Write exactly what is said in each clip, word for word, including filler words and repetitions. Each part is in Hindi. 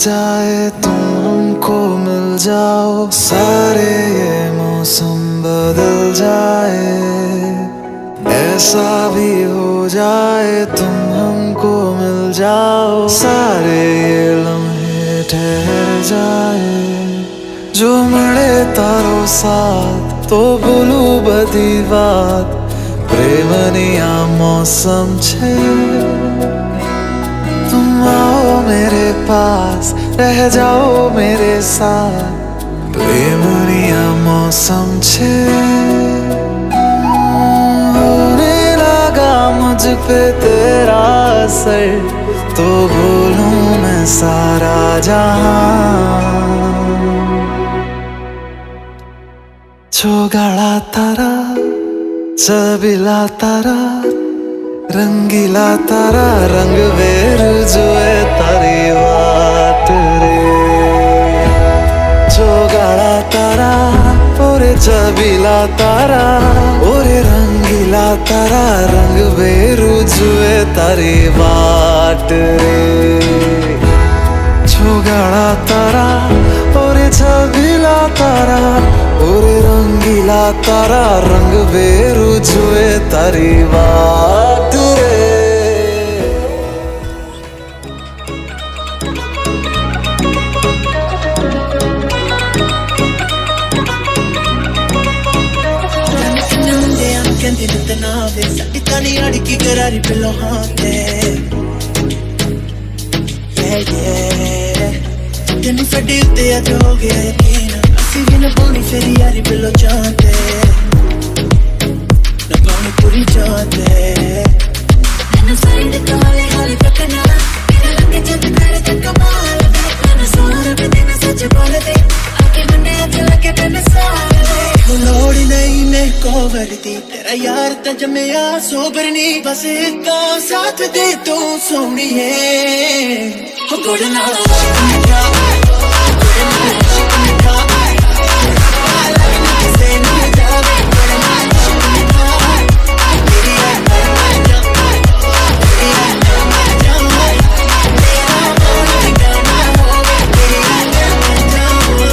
जाए तुम हमको मिल जाओ, सारे ये मौसम बदल जाए। ऐसा भी हो जाए तुम हमको मिल जाओ, सारे ये लम्हे ठहर जाए। जो મળે તારો સાથ તો ભૂલું બધી વાત, પ્રેમની આ मौसम છે। तुम आओ मेरे पास, रह जाओ मेरे साथ, प्रेमनी आ मौसम छे। होने लगा मुझ पे तेरा असर, तो बोलूं मैं सारा जहां। छोगाड़ा तारा, छबिला तारा, रंगीला तारा, रंग वेरू जुए तारी वाट रे। छोगाड़ा तारा, ओरे छबिला तारा, ओरे रंगीला तारा, रंग वेरू जुए तारी वाट रे। छोगाड़ा तारा, ओरे छबिला तारा, ओरे रंगीला तारा, रंग वेरू जुए तारी वाट रे। ਕਹਿੰਦੇ ਨੇ ਤਨਾਵੇ ਸਾਡੀ ਤਾਂ ਨਹੀਂ ਅੜਕੀ ਕਰਾਰੀ ਪਿਲੋ ਹਾਂ ਤੇ ਯੇ ਯੇ ਤੈਨੂੰ ਸਾਡੇ ਉੱਤੇ ਅੱਜ ਹੋ ਗਿਆ ਯਕੀਨ, ਅਸੀਂ ਵੀ ਨਾ ਪਾਉਣੀ ਫਿਰ ਯਾਰੀ ਪਿਲੋ ਜਾਂਦੇ, ਨਾ ਪਾਉਣੀ ਪੂਰੀ ਜਾਂਦੇ। ਮੈਨੂੰ ਸਾਈਡ ਕਾਲੇ ਹਾਲੇ ਤੱਕ ਨਾ ਮੇਰਾ ਰੰਗ ਜਦ ਕਰ ਤੇ ਕਮਾਲ ਦੇ, ਮੈਨੂੰ ਸਾਰਾ ਬਦੇ ਨਾ ਸੱਚ ਬੋਲਦੇ ਆਕੇ ਮੰਨੇ ਅੱਜ ਲੱਗੇ ਤੈਨੂੰ ਸਾਰੇ। लोड़ नहीं ने कोवर दी, तेरा यार तो जमया सोबर नी, बस इतना साथ दे तू सोनी है। हो गुड़ नाल इश्क मिठा, गुड़ नाल इश्क मिठा, अलग ना किसे ना जावे, गुड़ नाल इश्क मिठा। तेरी है मैं मर जाऊं, तेरी है मैं मर जाऊं, तेरा मोड़ ठिकाना होवे, तेरी है मैं मर जाऊं।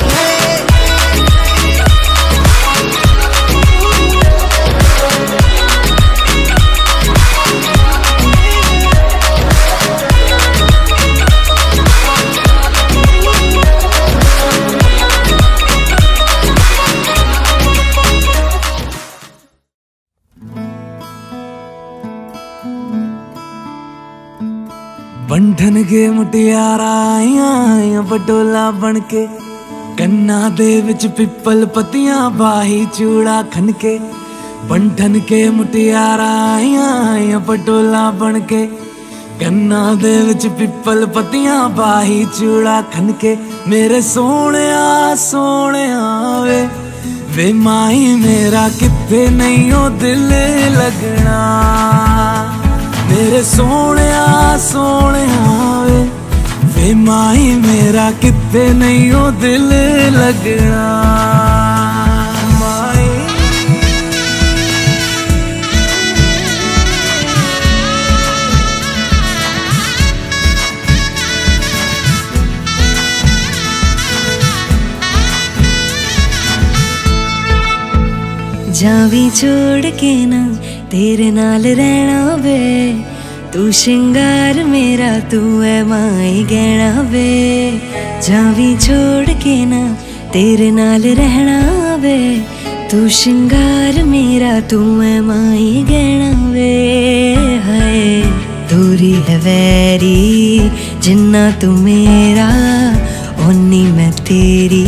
बंधन के मुटियारा आइयां आइयां बटोला बनके, कन्ना दे विच पिपल पतियां बाही चूड़ा खनके। बंधन के मुटियारा आइयां आइयां बटोला बनके, कन्ना दे विच पिपल पतियां बाही चूड़ा खनके। मेरे सोहणिया सोहणिया वे वे माही मेरा किथे नहीं ओ दिल लगना। मेरे सोहणिया सोहणिया वे वे माही मेरा किथे नहीं ओ दिल लगना। माही जावी छोड़ के ना तेरे नाल रहना वे, तू श्रृंगार मेरा तू है माई गहना वे। जावी छोड़ के ना तेरे नाल रहना वे, तू श्रृंगार मेरा तू है माई गहना वे। हाय दूरी है वैरी जिन्ना तू मेरा, ओनी मैं तेरी।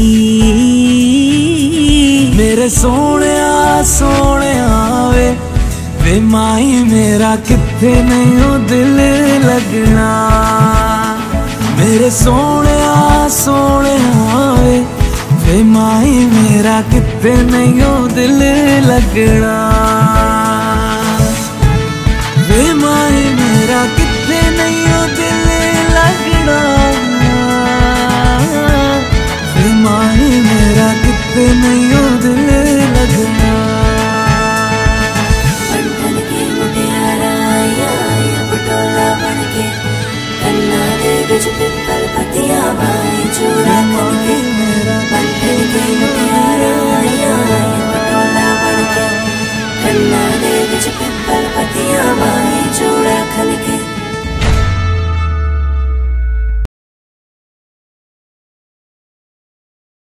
मेरे सोहणिया सोहणिया वे वे माही मेरा किथे नहीं ओ दिल लगना। मेरे सोहणिया सोहणिया वे वे माही मेरा किथे नहीं ओ दिल लगना। वे माही मेरा किथे नहीं ओ दिल लगना।